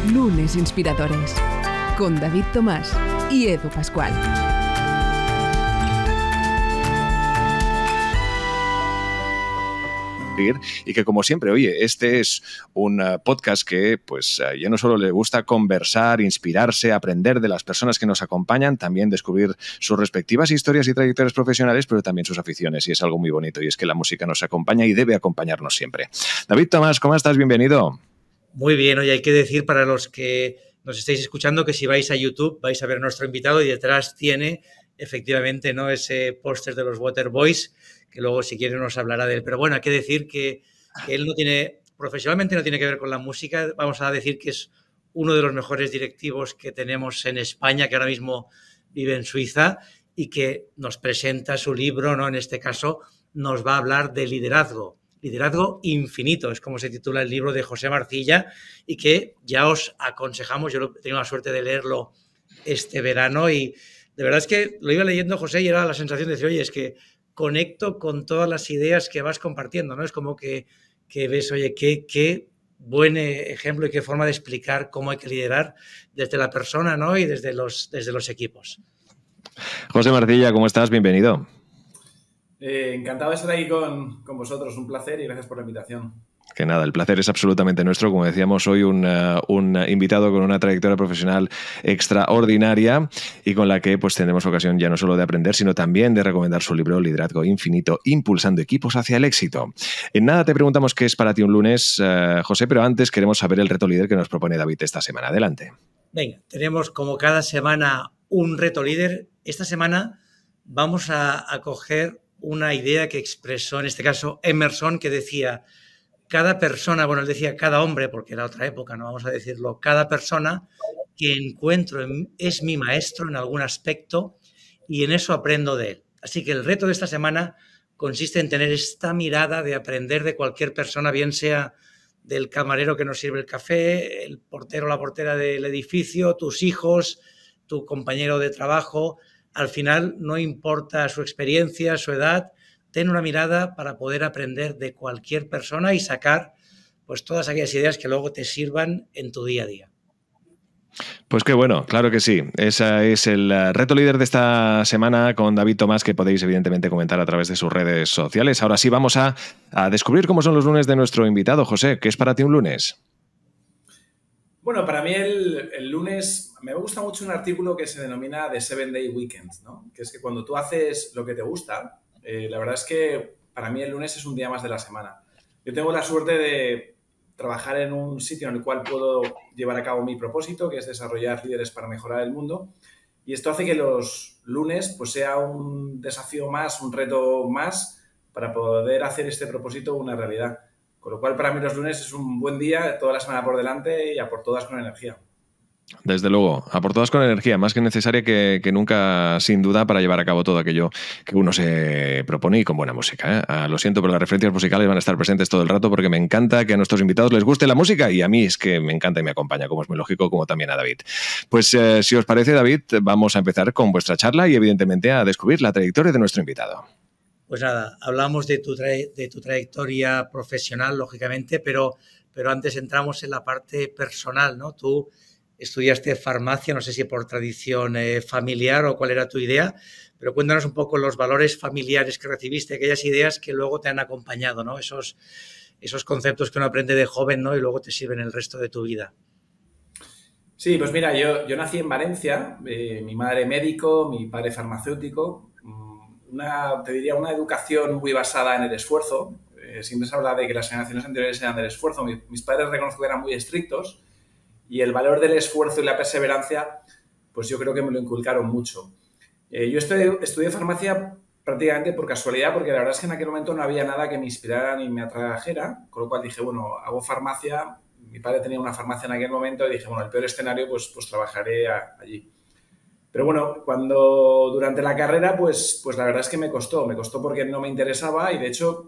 Lunes Inspiradores, con David Tomás y Edu Pascual. Y que, como siempre, oye, este es un podcast que pues ya no solo le gusta conversar, inspirarse, aprender de las personas que nos acompañan, también descubrir sus respectivas historias y trayectorias profesionales, pero también sus aficiones, y es algo muy bonito, y es que la música nos acompaña y debe acompañarnos siempre. David Tomás, ¿cómo estás? Bienvenido. Muy bien, oye, hay que decir para los que nos estáis escuchando que si vais a YouTube vais a ver a nuestro invitado y detrás tiene efectivamente, ¿no?, ese póster de los Waterboys, que luego si quiere nos hablará de él. Pero bueno, hay que decir que él no tiene, profesionalmente no tiene que ver con la música. Vamos a decir que es uno de los mejores directivos que tenemos en España, que ahora mismo vive en Suiza y que nos presenta su libro, ¿no? En este caso nos va a hablar de liderazgo. Liderazgo infinito, es como se titula el libro de José Marcilla, y que ya os aconsejamos. Yo he tenido la suerte de leerlo este verano y de verdad es que lo iba leyendo, José, y era la sensación de decir, oye, es que conecto con todas las ideas que vas compartiendo, ¿no? Es como que ves, oye, qué buen ejemplo y qué forma de explicar cómo hay que liderar desde la persona, ¿no?, y desde los equipos. José Marcilla, ¿cómo estás? Bienvenido. Encantado de estar aquí con vosotros, un placer y gracias por la invitación. Que nada, el placer es absolutamente nuestro. Como decíamos, hoy un invitado con una trayectoria profesional extraordinaria y con la que pues tendremos ocasión ya no solo de aprender, sino también de recomendar su libro Liderazgo Infinito, impulsando equipos hacia el éxito. En nada te preguntamos qué es para ti un lunes, José, pero antes queremos saber el reto líder que nos propone David esta semana. Adelante. Venga, tenemos como cada semana un reto líder. Esta semana vamos a coger una idea que expresó, en este caso, Emerson, que decía: cada persona, bueno, él decía cada hombre, porque era otra época, no vamos a decirlo, cada persona que encuentro es mi maestro en algún aspecto y en eso aprendo de él. Así que el reto de esta semana consiste en tener esta mirada de aprender de cualquier persona, bien sea del camarero que nos sirve el café, el portero o la portera del edificio, tus hijos, tu compañero de trabajo. Al final no importa su experiencia, su edad, ten una mirada para poder aprender de cualquier persona y sacar pues todas aquellas ideas que luego te sirvan en tu día a día. Pues qué bueno, claro que sí. Ese es el reto líder de esta semana con David Tomás, que podéis evidentemente comentar a través de sus redes sociales. Ahora sí vamos a descubrir cómo son los lunes de nuestro invitado. José, ¿qué es para ti un lunes? Bueno, para mí el lunes me gusta mucho un artículo que se denomina The 7-Day Weekend, ¿no? Que es que cuando tú haces lo que te gusta, la verdad es que para mí el lunes es un día más de la semana. Yo tengo la suerte de trabajar en un sitio en el cual puedo llevar a cabo mi propósito, que es desarrollar líderes para mejorar el mundo. Y esto hace que los lunes pues sea un desafío más, un reto más para poder hacer este propósito una realidad. Con lo cual, para mí los lunes es un buen día, toda la semana por delante y a por todas con energía. Desde luego, a por todas con energía, más que necesaria que nunca, sin duda, para llevar a cabo todo aquello que uno se propone y con buena música, ¿eh? Lo siento, pero las referencias musicales van a estar presentes todo el rato porque me encanta que a nuestros invitados les guste la música y a mí es que me encanta y me acompaña, como es muy lógico, como también a David. Pues si os parece, David, vamos a empezar con vuestra charla y evidentemente a descubrir la trayectoria de nuestro invitado. Pues nada, hablamos de tu trayectoria profesional, lógicamente, pero antes entramos en la parte personal, ¿no? Tú estudiaste farmacia, no sé si por tradición familiar o cuál era tu idea, pero cuéntanos un poco los valores familiares que recibiste, aquellas ideas que luego te han acompañado, ¿no? Esos conceptos que uno aprende de joven, ¿no?, y luego te sirven el resto de tu vida. Sí, pues mira, yo nací en Valencia, mi madre médico, mi padre farmacéutico, te diría una educación muy basada en el esfuerzo. Siempre se habla de que las generaciones anteriores eran del esfuerzo. Mis padres reconozco que eran muy estrictos y el valor del esfuerzo y la perseverancia, pues yo creo que me lo inculcaron mucho. Yo estudié farmacia prácticamente por casualidad, porque la verdad es que en aquel momento no había nada que me inspirara ni me atrajera, con lo cual dije, bueno, hago farmacia. Mi padre tenía una farmacia en aquel momento y dije, bueno, el peor escenario, pues trabajaré allí. Pero bueno, durante la carrera, pues la verdad es que me costó porque no me interesaba y de hecho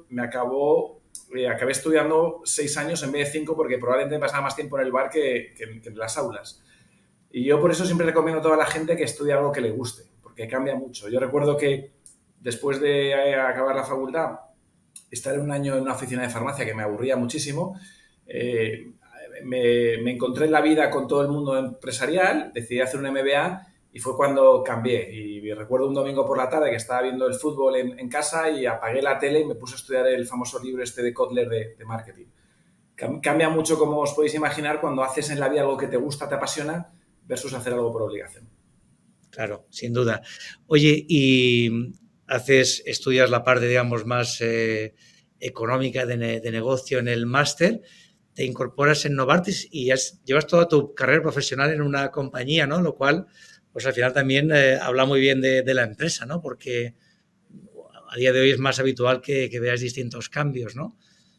acabé estudiando 6 años en vez de 5 porque probablemente pasaba más tiempo en el bar que en las aulas. Y yo por eso siempre recomiendo a toda la gente que estudie algo que le guste, porque cambia mucho. Yo recuerdo que después de acabar la facultad, estar un año en una oficina de farmacia que me aburría muchísimo, me encontré en la vida con todo el mundo empresarial, decidí hacer un MBA y fue cuando cambié. Y recuerdo un domingo por la tarde que estaba viendo el fútbol en casa y apagué la tele y me puse a estudiar el famoso libro este de Kotler de marketing. Cambia mucho, como os podéis imaginar, cuando haces en la vida algo que te gusta, te apasiona, versus hacer algo por obligación. Claro, sin duda. Oye, y estudias la parte, digamos, más económica de negocio en el máster, te incorporas en Novartis y llevas toda tu carrera profesional en una compañía, ¿no? Lo cual, pues al final también habla muy bien de la empresa, ¿no? Porque a día de hoy es más habitual que veas distintos cambios, ¿no?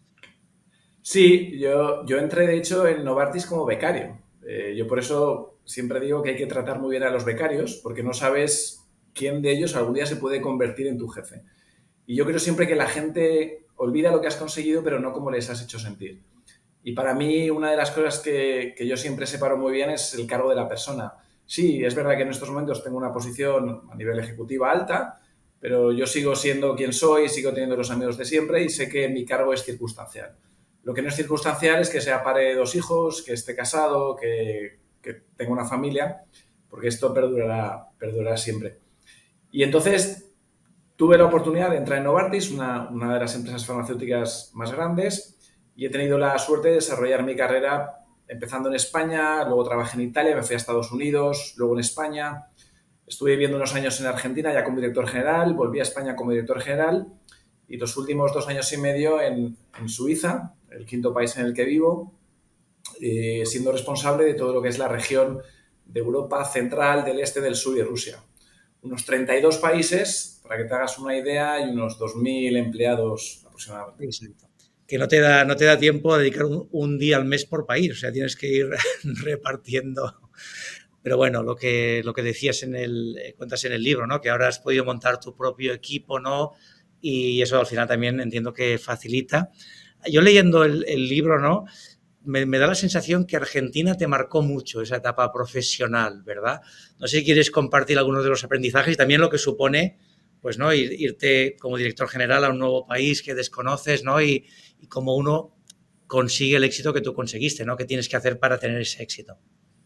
Sí, yo entré, de hecho, en Novartis como becario. Yo por eso siempre digo que hay que tratar muy bien a los becarios, porque no sabes quién de ellos algún día se puede convertir en tu jefe. Y yo creo siempre que la gente olvida lo que has conseguido, pero no cómo les has hecho sentir. Y para mí, una de las cosas que yo siempre separo muy bien es el cargo de la persona. Sí, es verdad que en estos momentos tengo una posición a nivel ejecutiva alta, pero yo sigo siendo quien soy, sigo teniendo los amigos de siempre y sé que mi cargo es circunstancial. Lo que no es circunstancial es que sea padre de 2 hijos, que esté casado, que tenga una familia, porque esto perdurará siempre. Y entonces tuve la oportunidad de entrar en Novartis, una de las empresas farmacéuticas más grandes, y he tenido la suerte de desarrollar mi carrera empezando en España, luego trabajé en Italia, me fui a Estados Unidos, luego en España. Estuve viviendo unos años en Argentina ya como director general, volví a España como director general y los últimos 2 años y medio en Suiza, el 5º país en el que vivo, siendo responsable de todo lo que es la región de Europa central, del este, del sur y Rusia. Unos 32 países, para que te hagas una idea, y unos 2.000 empleados aproximadamente. Exacto. Que no te da tiempo a dedicar un día al mes por país, o sea, tienes que ir repartiendo. Pero bueno, lo que decías cuentas en el libro, ¿no? Que ahora has podido montar tu propio equipo, ¿no? Y eso al final también entiendo que facilita. Yo leyendo el libro, ¿no? Me da la sensación que Argentina te marcó mucho esa etapa profesional, ¿verdad? No sé si quieres compartir algunos de los aprendizajes y también lo que supone, pues, ¿no? Irte como director general a un nuevo país que desconoces, ¿no? Y cómo uno consigue el éxito que tú conseguiste, ¿no? ¿Qué tienes que hacer para tener ese éxito?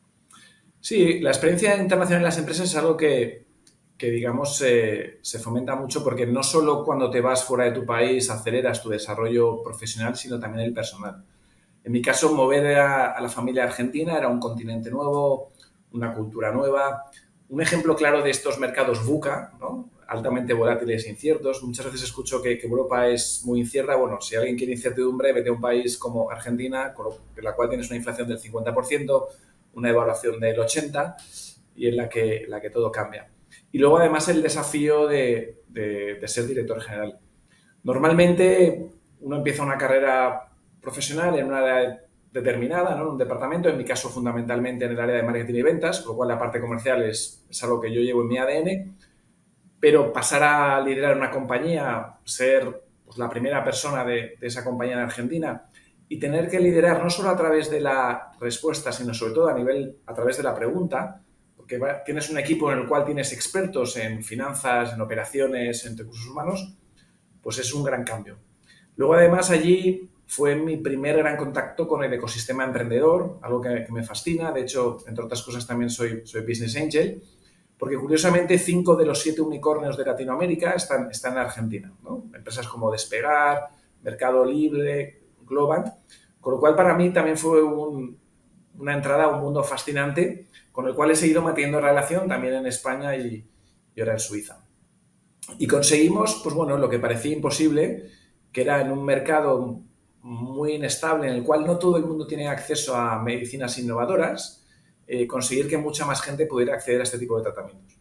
Sí, la experiencia internacional en las empresas es algo que digamos, se fomenta mucho porque no solo cuando te vas fuera de tu país aceleras tu desarrollo profesional, sino también el personal. En mi caso, mover a la familia argentina era un continente nuevo, una cultura nueva. Un ejemplo claro de estos mercados VUCA, ¿no? Altamente volátiles e inciertos. Muchas veces escucho que Europa es muy incierta. Bueno, si alguien quiere incertidumbre, vete a un país como Argentina, en la cual tienes una inflación del 50%, una devaluación del 80% y en la que todo cambia. Y luego, además, el desafío de ser director general. Normalmente, uno empieza una carrera profesional en una área determinada, ¿no? En un departamento, en mi caso, fundamentalmente en el área de marketing y ventas, con lo cual la parte comercial es algo que yo llevo en mi ADN, pero pasar a liderar una compañía, ser pues, la primera persona de esa compañía en Argentina y tener que liderar no solo a través de la respuesta, sino sobre todo a través de la pregunta, porque tienes un equipo en el cual tienes expertos en finanzas, en operaciones, en recursos humanos, pues es un gran cambio. Luego, además, allí fue mi primer gran contacto con el ecosistema emprendedor, algo que me fascina. De hecho, entre otras cosas, también soy Business Angel, porque curiosamente 5 de los 7 unicornios de Latinoamérica están en Argentina, ¿no? Empresas como Despegar, Mercado Libre, Globant, con lo cual para mí también fue una entrada a un mundo fascinante con el cual he seguido manteniendo relación también en España y ahora en Suiza. Y conseguimos, pues bueno, lo que parecía imposible, que era en un mercado muy inestable en el cual no todo el mundo tiene acceso a medicinas innovadoras, conseguir que mucha más gente pudiera acceder a este tipo de tratamientos.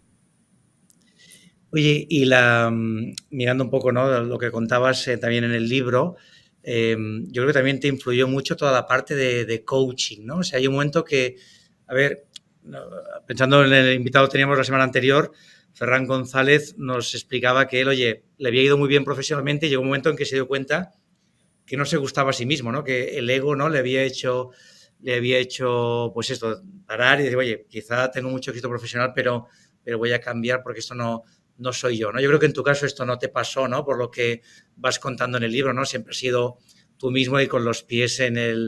Oye, y mirando un poco, ¿no? Lo que contabas también en el libro, yo creo que también te influyó mucho toda la parte de coaching, ¿no? O sea, hay un momento que, a ver, pensando en el invitado que teníamos la semana anterior, Ferran González nos explicaba que él, oye, le había ido muy bien profesionalmente y llegó un momento en que se dio cuenta que no se gustaba a sí mismo, ¿no? Que el ego, ¿no? Le había hecho, pues esto, parar y decir, oye, quizá tengo mucho éxito profesional, pero voy a cambiar porque esto no soy yo, ¿no? Yo creo que en tu caso esto no te pasó, ¿no? Por lo que vas contando en el libro, ¿no? Siempre has sido tú mismo y con los pies en el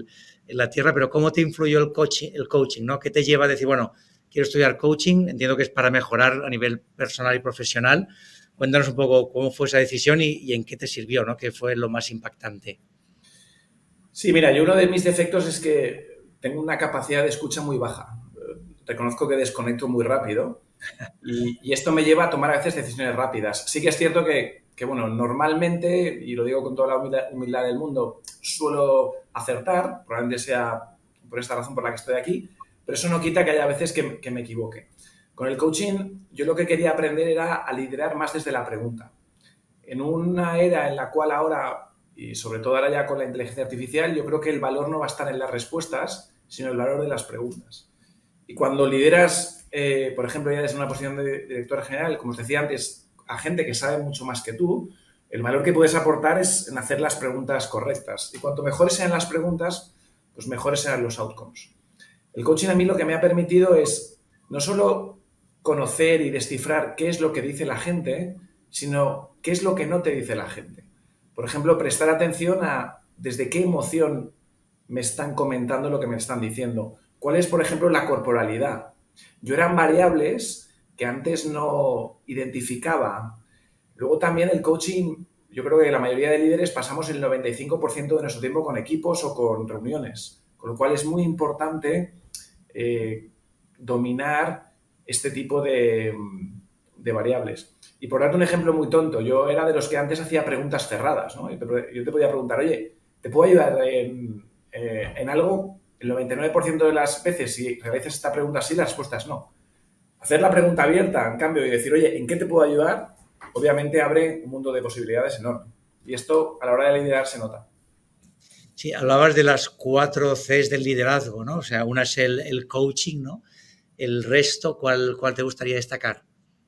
en la tierra, pero ¿cómo te influyó el coaching, ¿no? ¿Qué te lleva a decir, bueno, quiero estudiar coaching? Entiendo que es para mejorar a nivel personal y profesional. Cuéntanos un poco cómo fue esa decisión y en qué te sirvió, ¿no? ¿Qué fue lo más impactante? Sí, mira, yo uno de mis defectos es que tengo una capacidad de escucha muy baja. Reconozco que desconecto muy rápido y esto me lleva a tomar a veces decisiones rápidas. Sí que es cierto que bueno, normalmente, y lo digo con toda la humildad del mundo, suelo acertar, probablemente sea por esta razón por la que estoy aquí, pero eso no quita que haya veces que me equivoque. Con el coaching, yo lo que quería aprender era a liderar más desde la pregunta. En una era en la cual ahora, y sobre todo ahora ya con la inteligencia artificial, yo creo que el valor no va a estar en las respuestas, sino el valor de las preguntas. Y cuando lideras, por ejemplo, ya desde una posición de director general, como os decía antes, a gente que sabe mucho más que tú, el valor que puedes aportar es en hacer las preguntas correctas. Y cuanto mejores sean las preguntas, pues mejores serán los outcomes. El coaching a mí lo que me ha permitido es no solo conocer y descifrar qué es lo que dice la gente, sino qué es lo que no te dice la gente. Por ejemplo, prestar atención a desde qué emoción me están comentando lo que me están diciendo. ¿Cuál es, por ejemplo, la corporalidad? Yo eran variables que antes no identificaba. Luego también el coaching, yo creo que la mayoría de líderes pasamos el 95% de nuestro tiempo con equipos o con reuniones, con lo cual es muy importante dominar este tipo de variables. Y por darte un ejemplo muy tonto, yo era de los que antes hacía preguntas cerradas, ¿no? Yo te podía preguntar, oye, ¿te puedo ayudar en algo? El 99% de las veces, si realizas esta pregunta sí, la respuesta es no. Hacer la pregunta abierta, en cambio, y decir, oye, ¿en qué te puedo ayudar? Obviamente abre un mundo de posibilidades enorme. Y esto, a la hora de liderar, se nota. Sí, hablabas de las 4 Cs del liderazgo, ¿no? O sea, una es el coaching, ¿no? El resto, ¿cuál te gustaría destacar?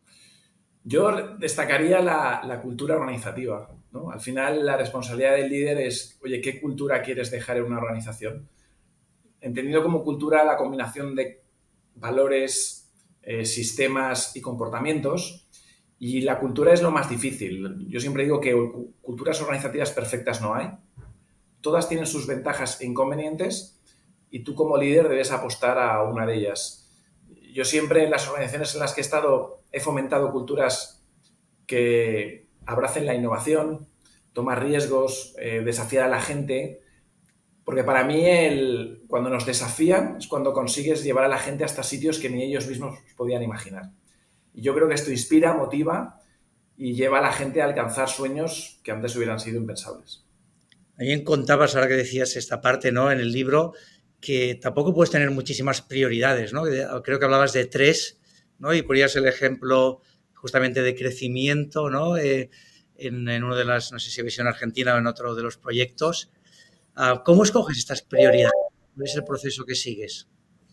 Yo destacaría la cultura organizativa, ¿no? Al final, la responsabilidad del líder es, oye, ¿qué cultura quieres dejar en una organización? Entendido como cultura la combinación de valores, sistemas y comportamientos. Y la cultura es lo más difícil. Yo siempre digo que culturas organizativas perfectas no hay. Todas tienen sus ventajas e inconvenientes y tú como líder debes apostar a una de ellas. Yo siempre en las organizaciones en las que he estado he fomentado culturas que abracen la innovación, tomar riesgos, desafiar a la gente, porque para mí cuando nos desafían es cuando consigues llevar a la gente hasta sitios que ni ellos mismos podían imaginar. Y yo creo que esto inspira, motiva y lleva a la gente a alcanzar sueños que antes hubieran sido impensables. También contabas, ahora que decías esta parte, ¿no? En el libro, que tampoco puedes tener muchísimas prioridades, ¿no? Creo que hablabas de 3, ¿no? Y ponías el ejemplo justamente de crecimiento, ¿no? En uno de las, no sé si Visión Argentina o en otro de los proyectos. ¿Cómo escoges estas prioridades? ¿Cuál es el proceso que sigues?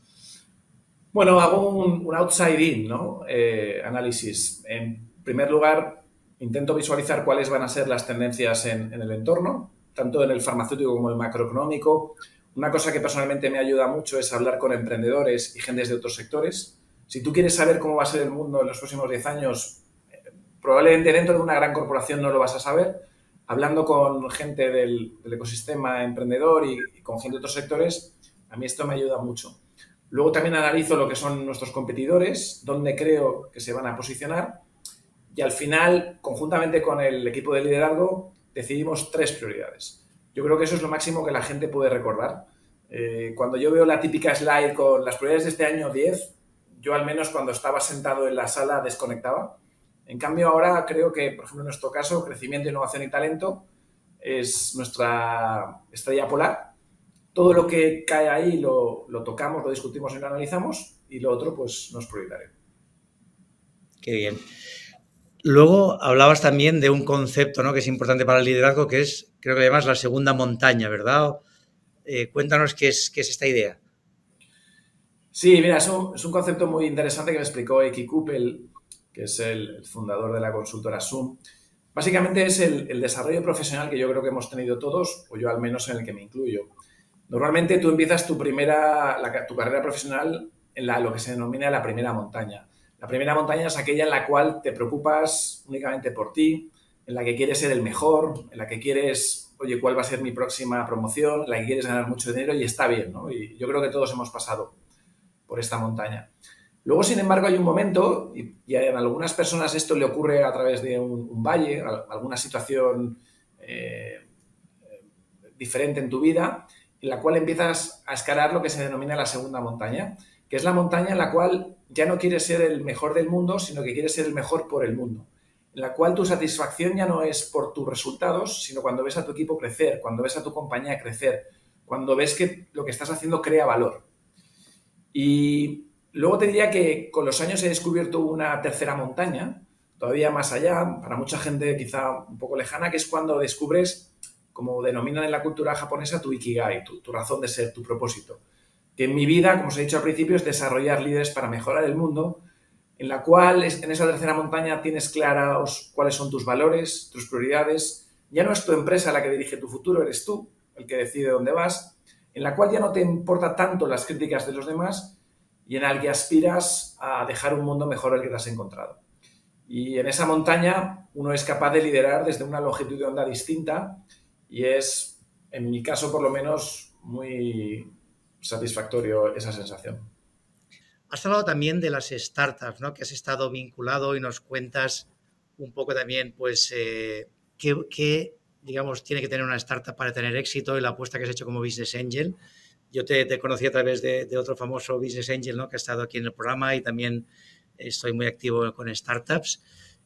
Bueno, hago un outside-in, ¿no? Análisis. En primer lugar, intento visualizar cuáles van a ser las tendencias en el entorno, tanto en el farmacéutico como en el macroeconómico. Una cosa que personalmente me ayuda mucho es hablar con emprendedores y gentes de otros sectores. Si tú quieres saber cómo va a ser el mundo en los próximos 10 años, probablemente dentro de una gran corporación no lo vas a saber. Hablando con gente del ecosistema emprendedor y con gente de otros sectores, a mí esto me ayuda mucho. Luego también analizo lo que son nuestros competidores, dónde creo que se van a posicionar y al final, conjuntamente con el equipo de liderazgo, decidimos 3 prioridades. Yo creo que eso es lo máximo que la gente puede recordar. Cuando yo veo la típica slide con las prioridades de este año 10, yo al menos cuando estaba sentado en la sala desconectaba. En cambio ahora creo que, por ejemplo en nuestro caso, crecimiento, innovación y talento es nuestra estrella polar. Todo lo que cae ahí lo tocamos, lo discutimos y lo analizamos y lo otro pues no es prioritario. Qué bien. Luego hablabas también de un concepto, ¿no? Que es importante para el liderazgo, que es, creo que le llamas la segunda montaña, ¿verdad? Cuéntanos qué es esta idea. Sí, mira, es un concepto muy interesante que me explicó Eki Kuppel, que es el fundador de la consultora Zoom. Básicamente es el desarrollo profesional que yo creo que hemos tenido todos, o yo al menos en el que me incluyo. Normalmente tú empiezas tu carrera profesional en lo que se denomina la primera montaña. La primera montaña es aquella en la cual te preocupas únicamente por ti, en la que quieres ser el mejor, en la que quieres oye, ¿cuál va a ser mi próxima promoción? La que quieres ganar mucho dinero y está bien, ¿no? Y yo creo que todos hemos pasado por esta montaña. Luego, sin embargo, hay un momento, y a algunas personas esto le ocurre a través de un valle, alguna situación diferente en tu vida, en la cual empiezas a escalar lo que se denomina la segunda montaña, que es la montaña en la cual ya no quieres ser el mejor del mundo, sino que quieres ser el mejor por el mundo, en la cual tu satisfacción ya no es por tus resultados, sino cuando ves a tu equipo crecer, cuando ves a tu compañía crecer, cuando ves que lo que estás haciendo crea valor. Y luego te diría que con los años he descubierto una tercera montaña, todavía más allá, para mucha gente quizá un poco lejana, que es cuando descubres, como denominan en la cultura japonesa, tu ikigai, tu razón de ser, tu propósito. Que en mi vida, como os he dicho al principio, es desarrollar líderes para mejorar el mundo, en la cual en esa tercera montaña tienes claros cuáles son tus valores, tus prioridades. Ya no es tu empresa la que dirige tu futuro, eres tú el que decide dónde vas, en la cual ya no te importa tanto las críticas de los demás y en la que aspiras a dejar un mundo mejor al que te has encontrado. Y en esa montaña uno es capaz de liderar desde una longitud de onda distinta y es, en mi caso por lo menos, muy satisfactorio esa sensación. Has hablado también de las startups, ¿no? Que has estado vinculado y nos cuentas un poco también, pues, qué, digamos, tiene que tener una startup para tener éxito y la apuesta que has hecho como Business Angel. Yo te conocí a través de otro famoso Business Angel, ¿no? Que ha estado aquí en el programa y también estoy muy activo con startups.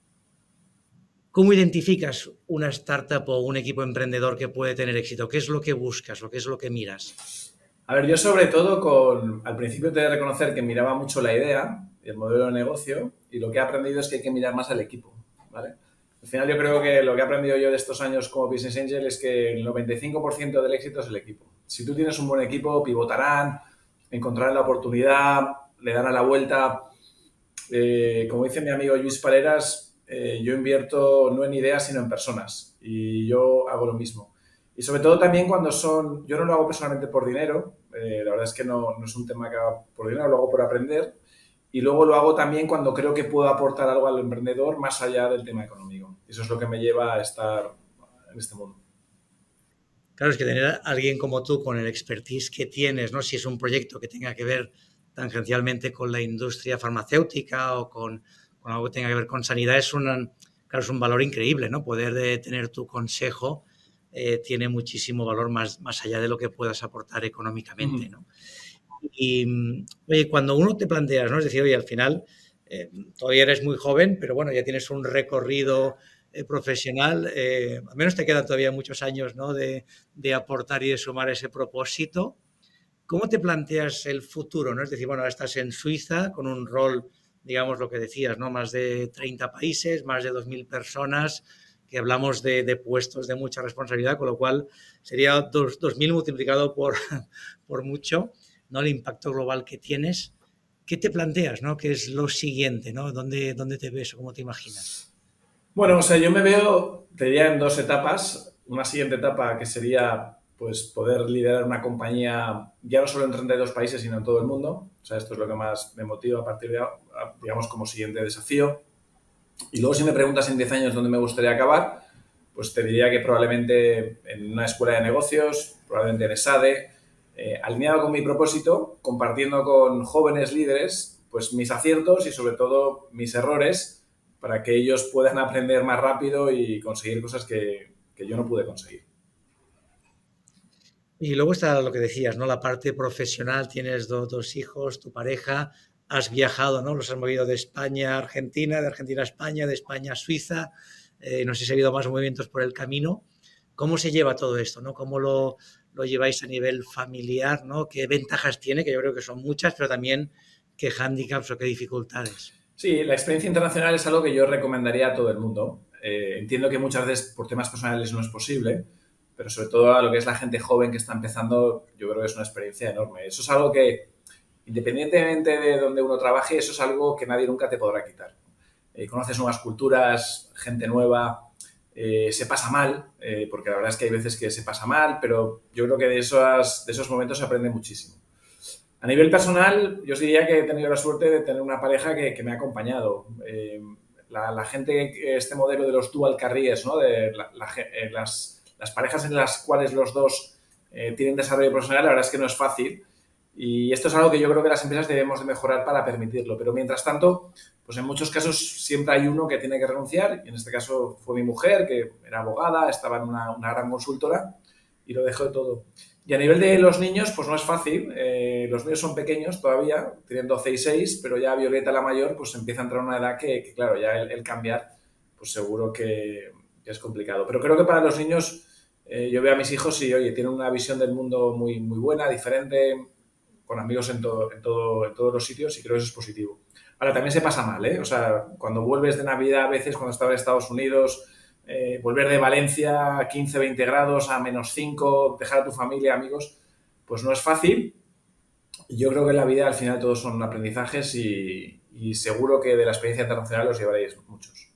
¿Cómo identificas una startup o un equipo emprendedor que puede tener éxito? ¿Qué es lo que buscas o qué es lo que miras? A ver, yo sobre todo al principio te he de reconocer que miraba mucho la idea, el modelo de negocio, y lo que he aprendido es que hay que mirar más al equipo, ¿vale? Al final yo creo que lo que he aprendido yo de estos años como Business Angel es que el 95% del éxito es el equipo. Si tú tienes un buen equipo, pivotarán, encontrarán la oportunidad, le darán la vuelta. Como dice mi amigo Luis Paleras, yo invierto no en ideas sino en personas y yo hago lo mismo. Y sobre todo también cuando yo no lo hago personalmente por dinero, la verdad es que no es un tema que hago por dinero, lo hago por aprender y luego lo hago también cuando creo que puedo aportar algo al emprendedor más allá del tema económico. Eso es lo que me lleva a estar en este mundo. Claro, es que tener a alguien como tú con el expertise que tienes, ¿no? Si es un proyecto que tenga que ver tangencialmente con la industria farmacéutica o con algo que tenga que ver con sanidad, es un valor increíble, ¿no? Poder tener tu consejo tiene muchísimo valor más allá de lo que puedas aportar económicamente, ¿no? Y, oye, cuando uno te planteas, ¿no? Es decir, oye, al final todavía eres muy joven, pero bueno, ya tienes un recorrido profesional, al menos te quedan todavía muchos años, ¿no? de aportar y de sumar ese propósito. ¿Cómo te planteas el futuro, ¿no? Es decir, bueno, ahora estás en Suiza con un rol, digamos, lo que decías, ¿no? Más de 30 países, más de 2.000 personas, que hablamos de puestos de mucha responsabilidad, con lo cual sería 2.000 multiplicado por mucho, ¿no? El impacto global que tienes. ¿Qué te planteas, ¿no? ¿Qué es lo siguiente, ¿no? ¿Dónde te ves o cómo te imaginas? Bueno, o sea, yo me veo, te diría, en dos etapas. Una siguiente etapa que sería, pues, poder liderar una compañía ya no solo en 32 países, sino en todo el mundo. O sea, esto es lo que más me motiva a partir de, digamos, como siguiente desafío. Y luego, si me preguntas en 10 años dónde me gustaría acabar, pues te diría que probablemente en una escuela de negocios, probablemente en ESADE, alineado con mi propósito, compartiendo con jóvenes líderes pues mis aciertos y sobre todo mis errores para que ellos puedan aprender más rápido y conseguir cosas que yo no pude conseguir. Y luego está lo que decías, ¿no? La parte profesional, tienes dos hijos, tu pareja, has viajado, ¿no? Los has movido de España a Argentina, de Argentina a España, de España a Suiza, no sé si ha habido más movimientos por el camino. ¿Cómo se lleva todo esto, ¿no? ¿Cómo lo lleváis a nivel familiar, ¿no? ¿Qué ventajas tiene? Que yo creo que son muchas, pero también qué hándicaps o qué dificultades. Sí, la experiencia internacional es algo que yo recomendaría a todo el mundo. Entiendo que muchas veces por temas personales no es posible, pero sobre todo a lo que es la gente joven que está empezando, yo creo que es una experiencia enorme. Eso es algo que, independientemente de donde uno trabaje, eso es algo que nadie nunca te podrá quitar. Conoces nuevas culturas, gente nueva, se pasa mal, porque la verdad es que hay veces que se pasa mal, pero yo creo que de esos momentos se aprende muchísimo. A nivel personal, yo os diría que he tenido la suerte de tener una pareja que me ha acompañado. La gente, este modelo de los dual careers, ¿no? De las las parejas en las cuales los dos tienen desarrollo profesional, la verdad es que no es fácil. Y esto es algo que yo creo que las empresas debemos de mejorar para permitirlo. Pero mientras tanto, pues en muchos casos siempre hay uno que tiene que renunciar. Y en este caso fue mi mujer, que era abogada, estaba en una gran consultora y lo dejó todo. Y a nivel de los niños, pues no es fácil. Los niños son pequeños todavía, tienen 12 y 6, pero ya Violeta, la mayor, pues empieza a entrar a una edad que claro, ya el cambiar, pues seguro que es complicado. Pero creo que para los niños, yo veo a mis hijos y, oye, tienen una visión del mundo muy, muy buena, diferente, con amigos en todos los sitios, y creo que eso es positivo. Ahora, también se pasa mal, ¿eh? O sea, cuando vuelves de Navidad, a veces cuando estaba en Estados Unidos, volver de Valencia a 15, 20 grados a -5, dejar a tu familia, amigos, pues no es fácil. Yo creo que en la vida al final todos son aprendizajes y seguro que de la experiencia internacional os llevaréis muchos.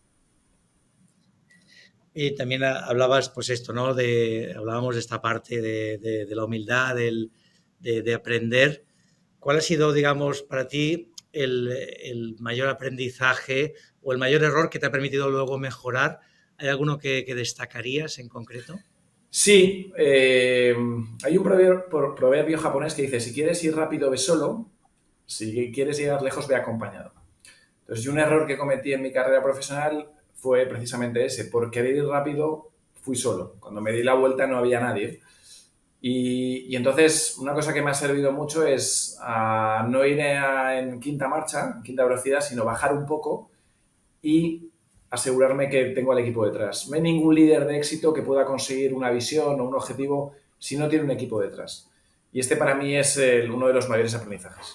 Y también hablabas, pues esto, ¿no? Hablábamos de esta parte de la humildad, de aprender. ¿Cuál ha sido, digamos, para ti el mayor aprendizaje o el mayor error que te ha permitido luego mejorar? ¿Hay alguno que destacarías en concreto? Sí, hay un proverbio japonés que dice, si quieres ir rápido, ve solo, si quieres llegar lejos, ve acompañado. Entonces, yo un error que cometí en mi carrera profesional fue precisamente ese. Por querer ir rápido, fui solo. Cuando me di la vuelta no había nadie. Y entonces, una cosa que me ha servido mucho es a no ir en quinta marcha, en quinta velocidad, sino bajar un poco y asegurarme que tengo al equipo detrás. No hay ningún líder de éxito que pueda conseguir una visión o un objetivo si no tiene un equipo detrás. Y este para mí es uno de los mayores aprendizajes.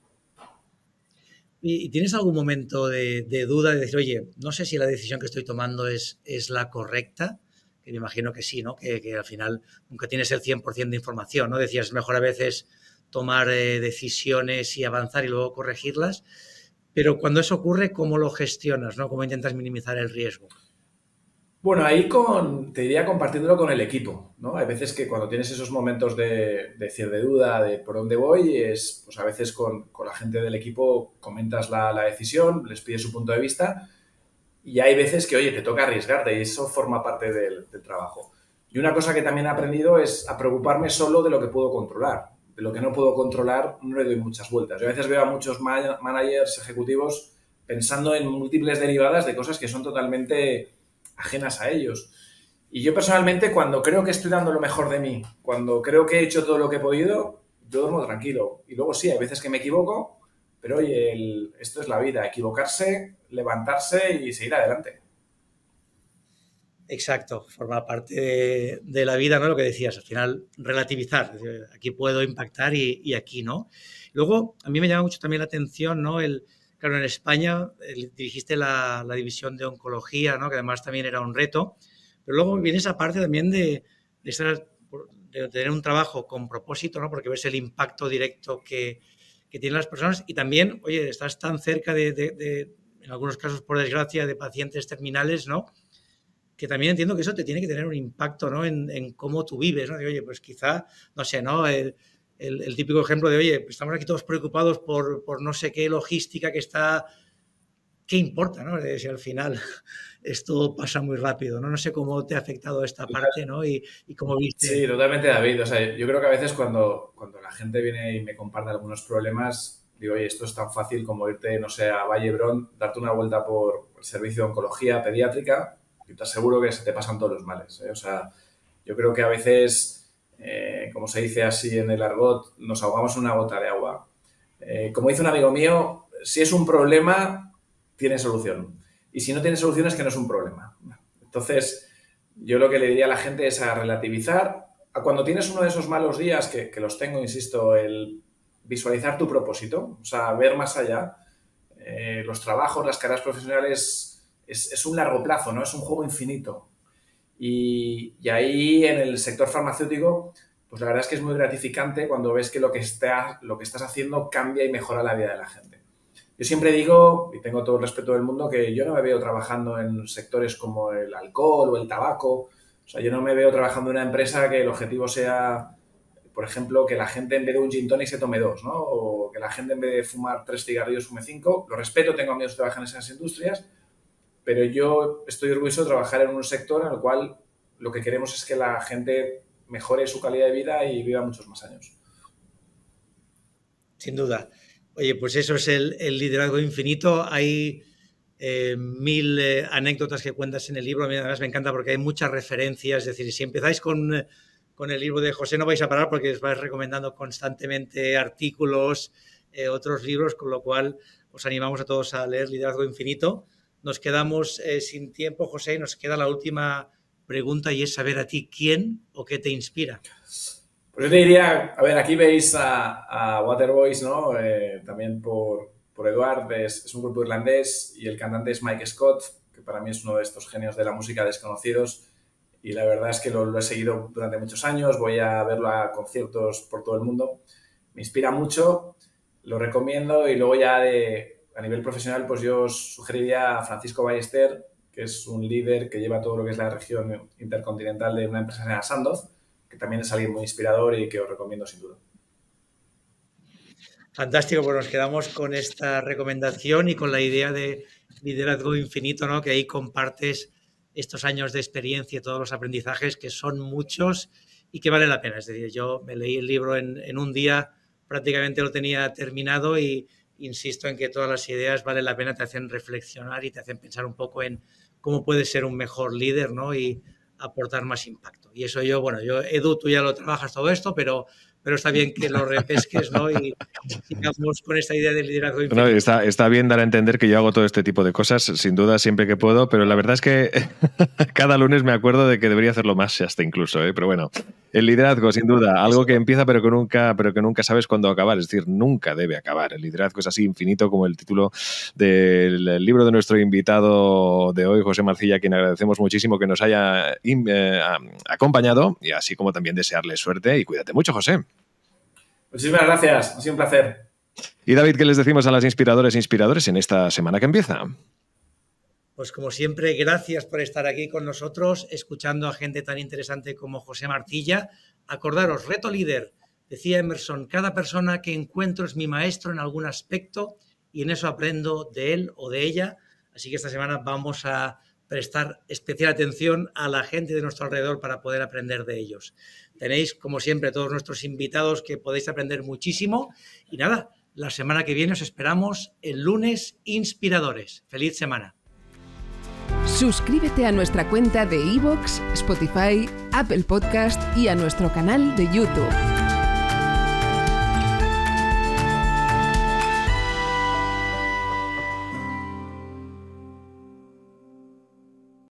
¿Y tienes algún momento de duda de decir, oye, no sé si la decisión que estoy tomando es la correcta? Que me imagino que sí, ¿no? Que al final nunca tienes el 100% de información, ¿no? Decías, es mejor a veces tomar decisiones y avanzar y luego corregirlas. Pero cuando eso ocurre, ¿cómo lo gestionas, ¿no? ¿Cómo intentas minimizar el riesgo? Bueno, ahí te diría compartiéndolo con el equipo, ¿no? Hay veces que cuando tienes esos momentos de duda de por dónde voy, pues a veces con la gente del equipo comentas la decisión, les pides su punto de vista y hay veces que, oye, te toca arriesgarte y eso forma parte del trabajo. Y una cosa que también he aprendido es a preocuparme solo de lo que puedo controlar. De lo que no puedo controlar no le doy muchas vueltas. Yo a veces veo a muchos managers ejecutivos pensando en múltiples derivadas de cosas que son totalmente ajenas a ellos. Y yo personalmente, cuando creo que estoy dando lo mejor de mí, cuando creo que he hecho todo lo que he podido, yo duermo tranquilo. Y luego sí, hay veces que me equivoco, pero oye, esto es la vida, equivocarse, levantarse y seguir adelante. Exacto, forma parte de la vida, ¿no? Lo que decías, al final relativizar, es decir, aquí puedo impactar y aquí no. Luego, a mí me llama mucho también la atención, ¿no? Claro, en España dirigiste la división de oncología, ¿no? Que además también era un reto, pero luego viene esa parte también de tener un trabajo con propósito, ¿no? Porque ves el impacto directo que tienen las personas y también, oye, estás tan cerca en algunos casos, por desgracia, de pacientes terminales, ¿no? Que también entiendo que eso te tiene que tener un impacto, ¿no? En cómo tú vives, ¿no? De, oye, pues quizá, no sé, ¿no? El típico ejemplo de, oye, pues estamos aquí todos preocupados por no sé qué logística que está... ¿Qué importa, no? Si al final esto pasa muy rápido, ¿no? No sé cómo te ha afectado esta parte, ¿no? Y cómo viste... Sí, totalmente, David. O sea, yo creo que a veces cuando la gente viene y me comparte algunos problemas, digo, oye, esto es tan fácil como irte, no sé, a Vallebrón, darte una vuelta por el servicio de oncología pediátrica y te aseguro que se te pasan todos los males, ¿eh? O sea, yo creo que a veces, como se dice así en el argot, nos ahogamos en una gota de agua. Como dice un amigo mío, si es un problema, tiene solución. Y si no tiene solución, es que no es un problema. Entonces, yo lo que le diría a la gente es a relativizar. A cuando tienes uno de esos malos días, que los tengo, insisto, el visualizar tu propósito, o sea, ver más allá. Los trabajos, las carreras profesionales... Es un largo plazo, ¿no? Es un juego infinito. Y ahí en el sector farmacéutico, pues la verdad es que es muy gratificante cuando ves que lo que estás haciendo cambia y mejora la vida de la gente. Yo siempre digo, y tengo todo el respeto del mundo, que yo no me veo trabajando en sectores como el alcohol o el tabaco. O sea, yo no me veo trabajando en una empresa que el objetivo sea, por ejemplo, que la gente en vez de un gin tonic se tome 2, ¿no? O que la gente en vez de fumar 3 cigarrillos fume 5. Lo respeto, tengo amigos que trabajan en esas industrias, pero yo estoy orgulloso de trabajar en un sector en el cual lo que queremos es que la gente mejore su calidad de vida y viva muchos más años. Sin duda. Oye, pues eso es el liderazgo infinito. Hay 1000 anécdotas que cuentas en el libro. A mí además me encanta porque hay muchas referencias. Es decir, si empezáis con el libro de José no vais a parar porque os vais recomendando constantemente artículos, otros libros, con lo cual os animamos a todos a leer Liderazgo Infinito. Nos quedamos sin tiempo, José, y nos queda la última pregunta y es saber a ti quién o qué te inspira. Pues yo te diría, a ver, aquí veis a Waterboys, ¿no? También por Eduard, es un grupo irlandés y el cantante es Mike Scott, que para mí es uno de estos genios de la música desconocidos y la verdad es que lo he seguido durante muchos años, voy a verlo a conciertos por todo el mundo, me inspira mucho, lo recomiendo y luego ya a nivel profesional pues yo os sugeriría a Francisco Ballester, que es un líder que lleva todo lo que es la región intercontinental de una empresa llamada Sandoz, que también es alguien muy inspirador y que os recomiendo sin duda. Fantástico, pues nos quedamos con esta recomendación y con la idea de liderazgo infinito, ¿no? Que ahí compartes estos años de experiencia y todos los aprendizajes que son muchos y que vale la pena. Es decir, yo me leí el libro en un día, prácticamente lo tenía terminado y insisto en que todas las ideas valen la pena, te hacen reflexionar y te hacen pensar un poco en cómo puedes ser un mejor líder, ¿no? Y aportar más impacto. Y eso yo, Edu, tú ya lo trabajas todo esto, pero está bien que lo repesques, ¿no? Y sigamos con esta idea del liderazgo infinito. No, está bien dar a entender que yo hago todo este tipo de cosas, sin duda, siempre que puedo, pero la verdad es que cada lunes me acuerdo de que debería hacerlo más hasta incluso, ¿eh? Pero bueno, el liderazgo, sin duda, algo que empieza pero que nunca sabes cuándo acabar, es decir, nunca debe acabar. El liderazgo es así infinito como el título del libro de nuestro invitado de hoy, José Marcilla, a quien agradecemos muchísimo que nos haya acompañado y así como también desearle suerte y cuídate mucho, José. Muchísimas gracias, ha sido un placer. Y David, ¿qué les decimos a las inspiradoras e inspiradores en esta semana que empieza? Pues como siempre, gracias por estar aquí con nosotros, escuchando a gente tan interesante como José Marcilla. Acordaros, reto líder, decía Emerson, cada persona que encuentro es mi maestro en algún aspecto y en eso aprendo de él o de ella. Así que esta semana vamos a prestar especial atención a la gente de nuestro alrededor para poder aprender de ellos. Tenéis, como siempre, todos nuestros invitados que podéis aprender muchísimo. Y nada, la semana que viene os esperamos el lunes Inspiradores. ¡Feliz semana! Suscríbete a nuestra cuenta de iVoox, Spotify, Apple Podcast y a nuestro canal de YouTube.